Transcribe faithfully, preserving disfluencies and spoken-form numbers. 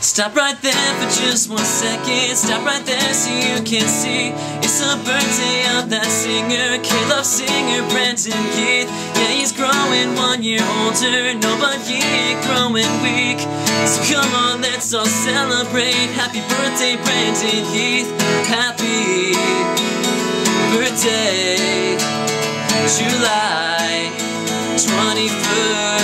Stop right there for just one second. Stop right there so you can see it's the birthday of that singer, K-Love singer Brandon Heath. Yeah, he's growing one year older, no, but he ain't growing weak. So come on, let's all celebrate. Happy birthday, Brandon Heath. Happy birthday, July twenty-first.